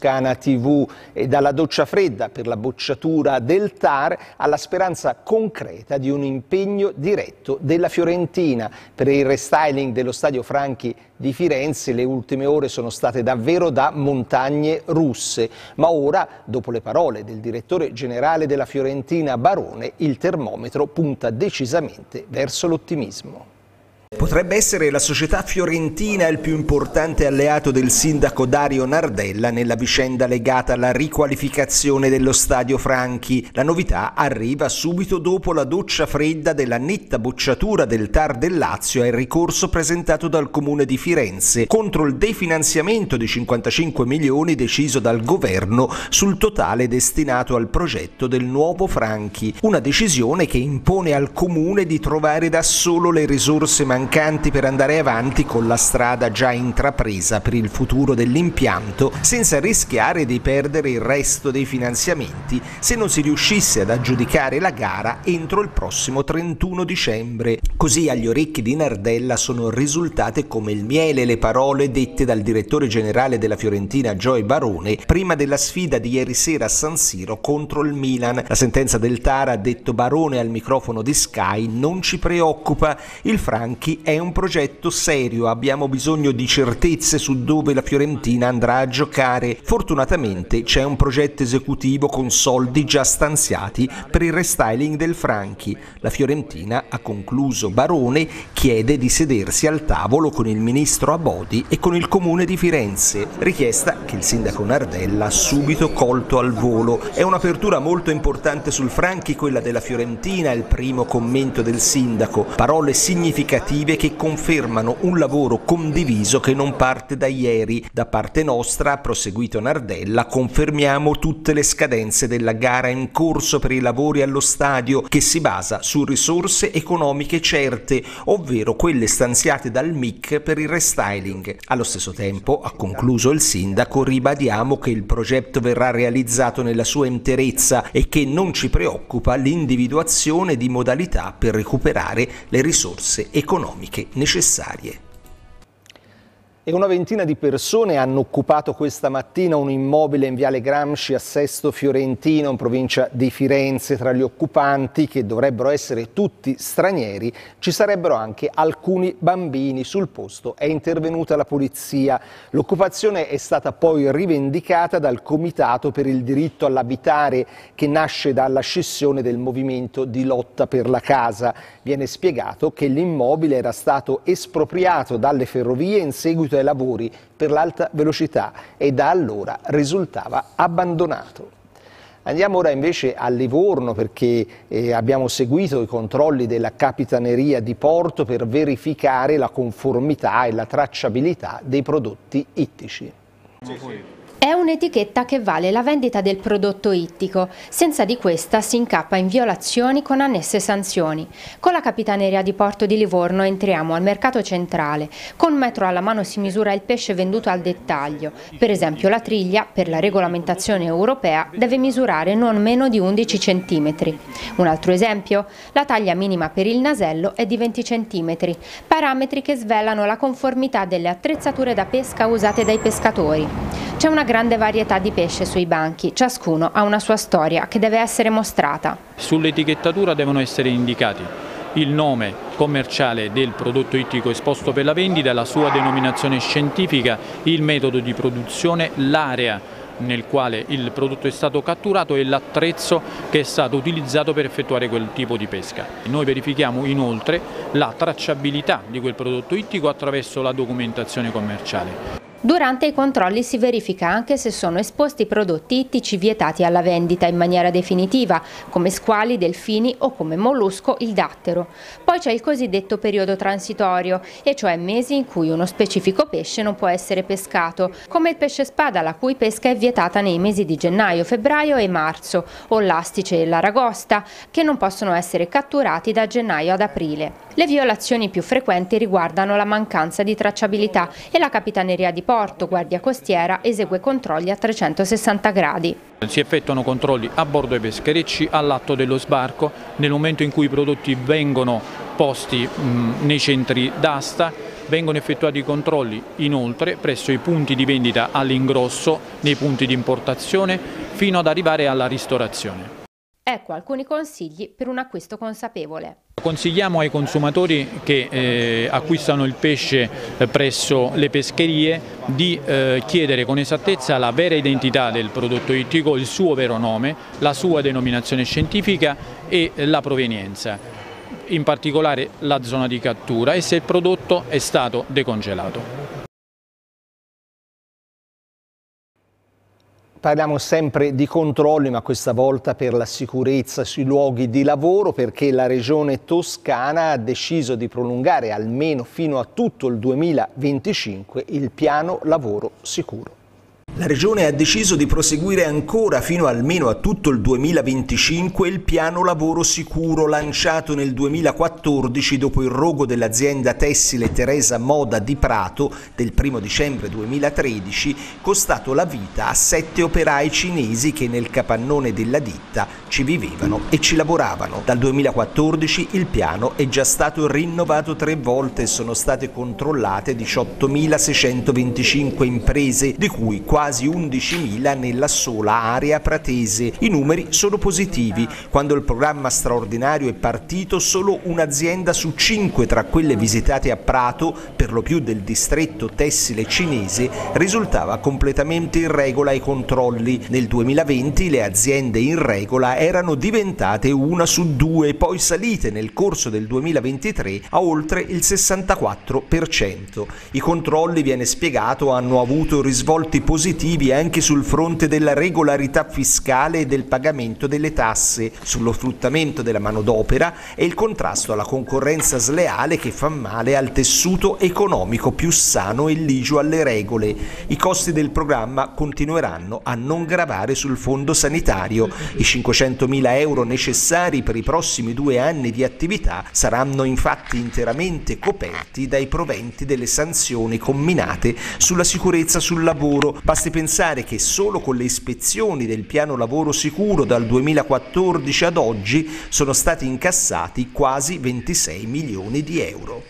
Toscana TV, e dalla doccia fredda per la bocciatura del TAR alla speranza concreta di un impegno diretto della Fiorentina. Per il restyling dello Stadio Franchi di Firenze le ultime ore sono state davvero da montagne russe, ma ora, dopo le parole del direttore generale della Fiorentina Barone, il termometro punta decisamente verso l'ottimismo. Potrebbe essere la società fiorentina il più importante alleato del sindaco Dario Nardella nella vicenda legata alla riqualificazione dello Stadio Franchi. La novità arriva subito dopo la doccia fredda della netta bocciatura del TAR del Lazio al ricorso presentato dal Comune di Firenze contro il definanziamento di 55 milioni deciso dal governo sul totale destinato al progetto del nuovo Franchi. Una decisione che impone al Comune di trovare da solo le risorse mancanti per andare avanti con la strada già intrapresa per il futuro dell'impianto, senza rischiare di perdere il resto dei finanziamenti se non si riuscisse ad aggiudicare la gara entro il prossimo 31 dicembre. Così agli orecchi di Nardella sono risultate come il miele le parole dette dal direttore generale della Fiorentina Joey Barone prima della sfida di ieri sera a San Siro contro il Milan. La sentenza del TAR, ha detto Barone al microfono di Sky, non ci preoccupa, il Franchi è un progetto serio, abbiamo bisogno di certezze su dove la Fiorentina andrà a giocare. Fortunatamente c'è un progetto esecutivo con soldi già stanziati per il restyling del Franchi. La Fiorentina, ha concluso Barone, chiede di sedersi al tavolo con il ministro Abodi e con il Comune di Firenze, richiesta che il sindaco Nardella ha subito colto al volo. È un'apertura molto importante sul Franchi quella della Fiorentina, il primo commento del sindaco, parole significative che confermano un lavoro condiviso che non parte da ieri. Da parte nostra, ha proseguito Nardella, confermiamo tutte le scadenze della gara in corso per i lavori allo stadio, che si basa su risorse economiche certe, ovvero quelle stanziate dal MIC per il restyling. Allo stesso tempo, ha concluso il sindaco, ribadiamo che il progetto verrà realizzato nella sua interezza e che non ci preoccupa l'individuazione di modalità per recuperare le risorse economiche necessarie. E una ventina di persone hanno occupato questa mattina un immobile in Viale Gramsci a Sesto Fiorentino, in provincia di Firenze. Tra gli occupanti, che dovrebbero essere tutti stranieri, ci sarebbero anche alcuni bambini. Sul posto è intervenuta la polizia. L'occupazione è stata poi rivendicata dal Comitato per il diritto all'abitare, che nasce dalla scissione del movimento di lotta per la casa. Viene spiegato che l'immobile era stato espropriato dalle ferrovie in seguito ai lavori per l'alta velocità e da allora risultava abbandonato. Andiamo ora invece a Livorno, perché abbiamo seguito i controlli della Capitaneria di Porto per verificare la conformità e la tracciabilità dei prodotti ittici. È un'etichetta che vale la vendita del prodotto ittico. Senza di questa si incappa in violazioni con annesse sanzioni. Con la Capitaneria di Porto di Livorno entriamo al mercato centrale. Con un metro alla mano si misura il pesce venduto al dettaglio. Per esempio la triglia, per la regolamentazione europea, deve misurare non meno di 11 cm. Un altro esempio? La taglia minima per il nasello è di 20 cm. Parametri che svelano la conformità delle attrezzature da pesca usate dai pescatori. C'è una grande varietà di pesce sui banchi, ciascuno ha una sua storia che deve essere mostrata. Sull'etichettatura devono essere indicati il nome commerciale del prodotto ittico esposto per la vendita, la sua denominazione scientifica, il metodo di produzione, l'area nel quale il prodotto è stato catturato e l'attrezzo che è stato utilizzato per effettuare quel tipo di pesca. Noi verifichiamo inoltre la tracciabilità di quel prodotto ittico attraverso la documentazione commerciale. Durante i controlli si verifica anche se sono esposti prodotti ittici vietati alla vendita in maniera definitiva, come squali, delfini o come mollusco il dattero. Poi c'è il cosiddetto periodo transitorio, e cioè mesi in cui uno specifico pesce non può essere pescato, come il pesce spada, la cui pesca è vietata nei mesi di gennaio, febbraio e marzo, o l'astice e l'aragosta, che non possono essere catturati da gennaio ad aprile. Le violazioni più frequenti riguardano la mancanza di tracciabilità e la Capitaneria di Porto, Guardia Costiera, esegue controlli a 360 gradi. Si effettuano controlli a bordo dei pescherecci, all'atto dello sbarco, nel momento in cui i prodotti vengono posti nei centri d'asta, Vengono effettuati i controlli inoltre presso i punti di vendita all'ingrosso, nei punti di importazione, fino ad arrivare alla ristorazione. Ecco alcuni consigli per un acquisto consapevole. Consigliamo ai consumatori che acquistano il pesce presso le pescherie di chiedere con esattezza la vera identità del prodotto ittico, il suo vero nome, la sua denominazione scientifica e la provenienza, in particolare la zona di cattura e se il prodotto è stato decongelato. Parliamo sempre di controlli, ma questa volta per la sicurezza sui luoghi di lavoro, perché la Regione Toscana ha deciso di prolungare almeno fino a tutto il 2025 il piano lavoro sicuro. La Regione ha deciso di proseguire ancora fino almeno a tutto il 2025 il piano lavoro sicuro lanciato nel 2014 dopo il rogo dell'azienda tessile Teresa Moda di Prato del 1° dicembre 2013, costato la vita a 7 operai cinesi che nel capannone della ditta ci vivevano e ci lavoravano. Dal 2014 il piano è già stato rinnovato 3 volte e sono state controllate 18.625 imprese, di cui quasi 11.000 nella sola area pratese. I numeri sono positivi. Quando il programma straordinario è partito, solo un'azienda su 5 tra quelle visitate a Prato, per lo più del distretto tessile cinese, risultava completamente in regola ai controlli. Nel 2020 le aziende in regola erano diventate 1 su 2, poi salite nel corso del 2023 a oltre il 64%. I controlli, viene spiegato, hanno avuto risvolti positivi anche sul fronte della regolarità fiscale e del pagamento delle tasse, sullo sfruttamento della manodopera e il contrasto alla concorrenza sleale che fa male al tessuto economico più sano e ligio alle regole. I costi del programma continueranno a non gravare sul fondo sanitario. I 500.000 euro necessari per i prossimi 2 anni di attività saranno infatti interamente coperti dai proventi delle sanzioni comminate sulla sicurezza sul lavoro. Basti pensare che solo con le ispezioni del piano lavoro sicuro dal 2014 ad oggi sono stati incassati quasi 26 milioni di euro.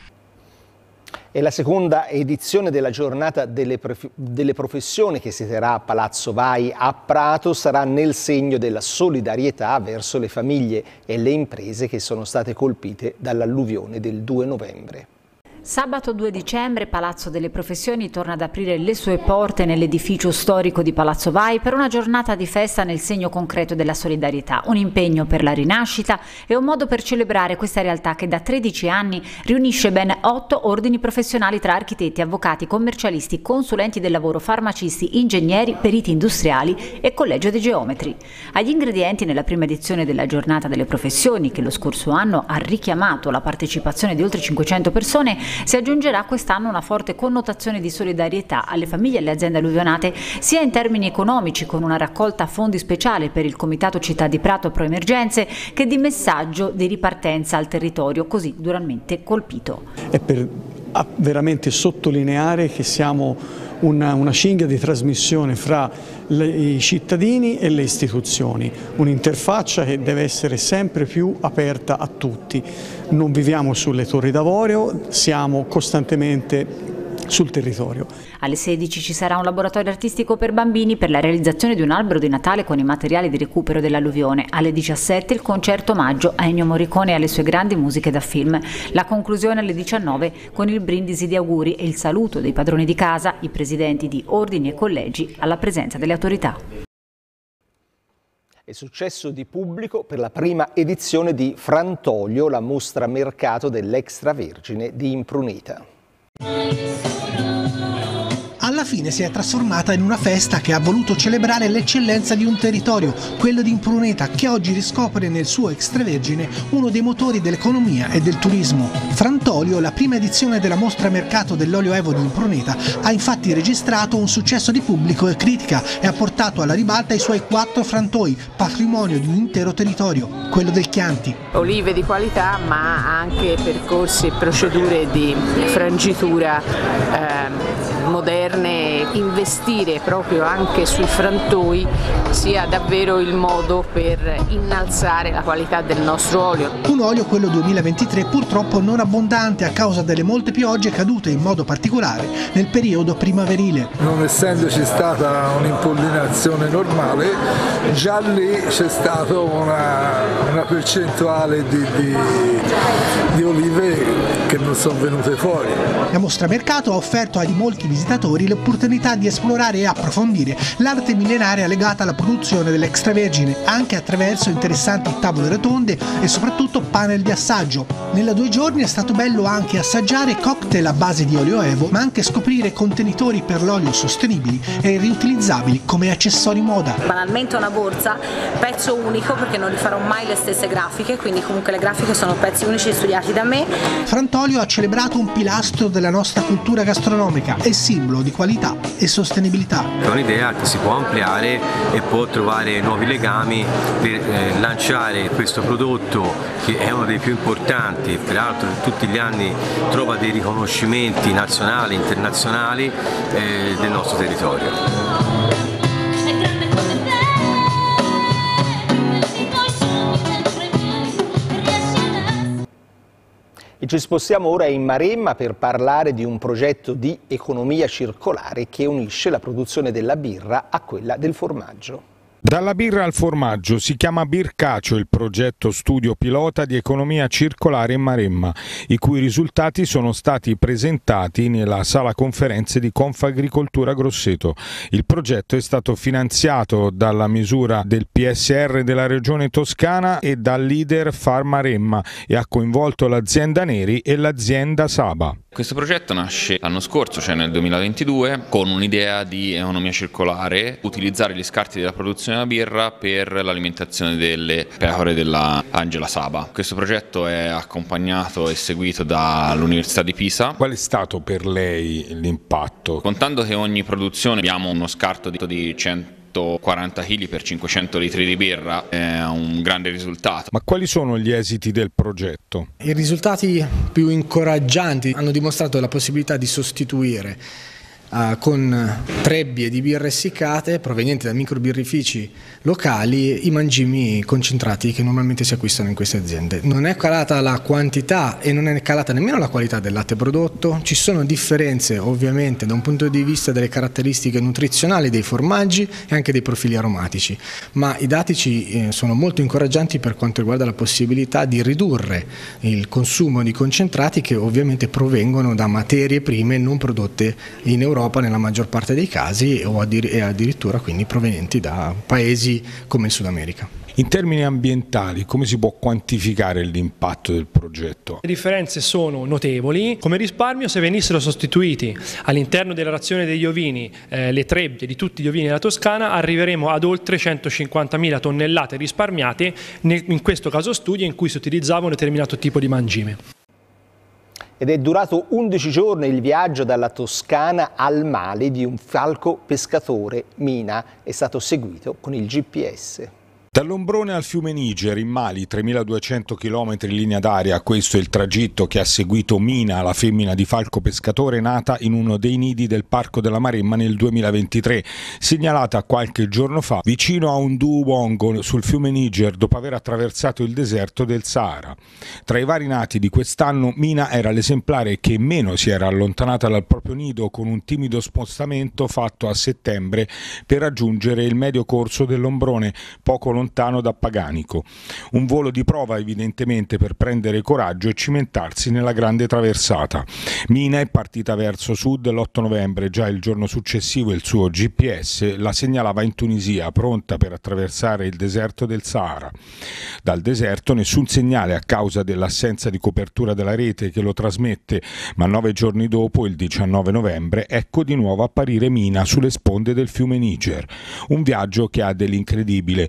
E la seconda edizione della giornata delle professioni che si terrà a Palazzo Vai a Prato sarà nel segno della solidarietà verso le famiglie e le imprese che sono state colpite dall'alluvione del 2 novembre. Sabato 2 dicembre Palazzo delle Professioni torna ad aprire le sue porte nell'edificio storico di Palazzo Vai per una giornata di festa nel segno concreto della solidarietà, un impegno per la rinascita e un modo per celebrare questa realtà che da 13 anni riunisce ben 8 ordini professionali tra architetti, avvocati, commercialisti, consulenti del lavoro, farmacisti, ingegneri, periti industriali e collegio dei geometri. Agli ingredienti nella prima edizione della giornata delle professioni, che lo scorso anno ha richiamato la partecipazione di oltre 500 persone, si aggiungerà quest'anno una forte connotazione di solidarietà alle famiglie e alle aziende alluvionate, sia in termini economici con una raccolta a fondi speciale per il Comitato Città di Prato Pro Emergenze, che di messaggio di ripartenza al territorio così duramente colpito. È per veramente sottolineare che siamo una cinghia di trasmissione fra i cittadini e le istituzioni, un'interfaccia che deve essere sempre più aperta a tutti. Non viviamo sulle torri d'avorio, siamo costantemente sul territorio. Alle 16 ci sarà un laboratorio artistico per bambini per la realizzazione di un albero di Natale con i materiali di recupero dell'alluvione. Alle 17 il concerto omaggio a Ennio Morricone e alle sue grandi musiche da film. La conclusione alle 19 con il brindisi di auguri e il saluto dei padroni di casa, i presidenti di ordini e collegi alla presenza delle autorità. È successo di pubblico per la prima edizione di Frantolio, la mostra mercato dell'extravergine di Impruneta. Alla fine si è trasformata in una festa che ha voluto celebrare l'eccellenza di un territorio, quello di Impruneta, che oggi riscopre nel suo extravergine uno dei motori dell'economia e del turismo. Frantolio, la prima edizione della mostra mercato dell'olio Evo di Impruneta, ha infatti registrato un successo di pubblico e critica e ha portato alla ribalta i suoi 4 frantoi, patrimonio di un intero territorio, quello del Chianti. Olive di qualità, ma anche percorsi e procedure di frangitura moderne, investire proprio anche sui frantoi sia davvero il modo per innalzare la qualità del nostro olio. Un olio, quello 2023, purtroppo non abbondante a causa delle molte piogge cadute in modo particolare nel periodo primaverile. Non essendoci stata un'impollinazione normale, già lì c'è stata una percentuale di olive che non sono venute fuori. La mostra mercato ha offerto ai molti visitatori l'opportunità di esplorare e approfondire l'arte millenaria legata alla produzione dell'extravergine, anche attraverso interessanti tavole rotonde e soprattutto panel di assaggio. Nella 2 giorni è stato bello anche assaggiare cocktail a base di olio Evo, ma anche scoprire contenitori per l'olio sostenibili e riutilizzabili come accessori moda. Banalmente una borsa, pezzo unico, perché non rifarò mai le stesse grafiche, quindi comunque le grafiche sono pezzi unici studiati da me. Frantolio ha celebrato un pilastro della nostra cultura gastronomica e simbolo di qualità e sostenibilità. È un'idea che si può ampliare e può trovare nuovi legami per lanciare questo prodotto che è uno dei più importanti, peraltro tutti gli anni trova dei riconoscimenti nazionali e internazionali del nostro territorio. E ci spostiamo ora in Maremma per parlare di un progetto di economia circolare che unisce la produzione della birra a quella del formaggio. Dalla birra al formaggio si chiama Bircacio il progetto studio pilota di economia circolare in Maremma, i cui risultati sono stati presentati nella sala conferenze di Confagricoltura Grosseto. Il progetto è stato finanziato dalla misura del PSR della Regione Toscana e dal leader Far Maremma e ha coinvolto l'azienda Neri e l'azienda Saba. Questo progetto nasce l'anno scorso, cioè nel 2022, con un'idea di economia circolare, utilizzare gli scarti della produzione della birra per l'alimentazione delle pecore della Angela Saba. Questo progetto è accompagnato e seguito dall'Università di Pisa. Qual è stato per lei l'impatto? Contando che ogni produzione abbiamo uno scarto di 140 kg per 500 litri di birra, è un grande risultato. Ma quali sono gli esiti del progetto? I risultati più incoraggianti hanno dimostrato la possibilità di sostituire con trebbie di birre essiccate provenienti da microbirrifici locali i mangimi concentrati che normalmente si acquistano in queste aziende. Non è calata la quantità e non è calata nemmeno la qualità del latte prodotto. Ci sono differenze ovviamente da un punto di vista delle caratteristiche nutrizionali dei formaggi e anche dei profili aromatici, ma i dati sono molto incoraggianti per quanto riguarda la possibilità di ridurre il consumo di concentrati che ovviamente provengono da materie prime non prodotte in Europa nella maggior parte dei casi e addirittura quindi provenienti da paesi come il Sud America. In termini ambientali, come si può quantificare l'impatto del progetto? Le differenze sono notevoli. Come risparmio, se venissero sostituiti all'interno della razione degli ovini le trebbie di tutti gli ovini della Toscana, arriveremo ad oltre 150.000 tonnellate risparmiate in questo caso studio in cui si utilizzava un determinato tipo di mangime. Ed è durato 11 giorni il viaggio dalla Toscana al Mali di un falco pescatore, Mina, è stato seguito con il GPS. Dall'Ombrone al fiume Niger, in Mali, 3.200 km in linea d'aria, questo è il tragitto che ha seguito Mina, la femmina di falco pescatore nata in uno dei nidi del Parco della Maremma nel 2023, segnalata qualche giorno fa vicino a un duongo sul fiume Niger dopo aver attraversato il deserto del Sahara. Tra i vari nati di quest'anno, Mina era l'esemplare che meno si era allontanata dal proprio nido, con un timido spostamento fatto a settembre per raggiungere il medio corso dell'Ombrone, poco lontano da Paganico. Un volo di prova evidentemente per prendere coraggio e cimentarsi nella grande traversata. Mina è partita verso sud l'8 novembre, già il giorno successivo il suo GPS la segnalava in Tunisia, pronta per attraversare il deserto del Sahara. Dal deserto nessun segnale a causa dell'assenza di copertura della rete che lo trasmette, ma 9 giorni dopo, il 19 novembre, ecco di nuovo apparire Mina sulle sponde del fiume Niger. Un viaggio che ha dell'incredibile, ma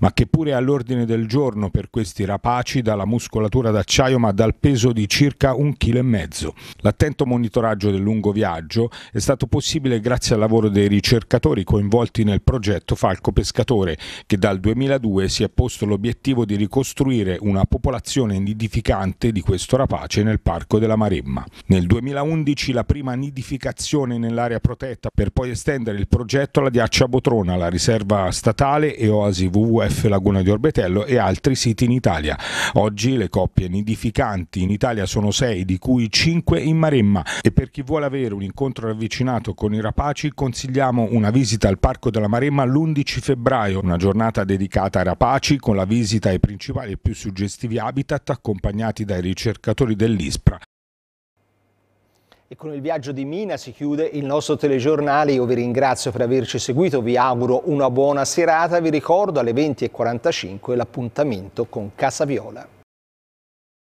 ma che pure è all'ordine del giorno per questi rapaci dalla muscolatura d'acciaio ma dal peso di circa 1,5 kg. L'attento monitoraggio del lungo viaggio è stato possibile grazie al lavoro dei ricercatori coinvolti nel progetto Falco Pescatore, che dal 2002 si è posto l'obiettivo di ricostruire una popolazione nidificante di questo rapace nel Parco della Maremma. Nel 2011 la prima nidificazione nell'area protetta, per poi estendere il progetto alla Diaccia Botrona, la riserva statale e Oasi WWF Laguna di Orbetello e altri siti in Italia. Oggi le coppie nidificanti in Italia sono 6, di cui 5 in Maremma, e per chi vuole avere un incontro ravvicinato con i rapaci consigliamo una visita al Parco della Maremma l'11 febbraio, una giornata dedicata ai rapaci con la visita ai principali e più suggestivi habitat accompagnati dai ricercatori dell'ISPRA. E con il viaggio di Mina si chiude il nostro telegiornale. Io vi ringrazio per averci seguito, vi auguro una buona serata, vi ricordo alle 20:45 l'appuntamento con Casa Viola.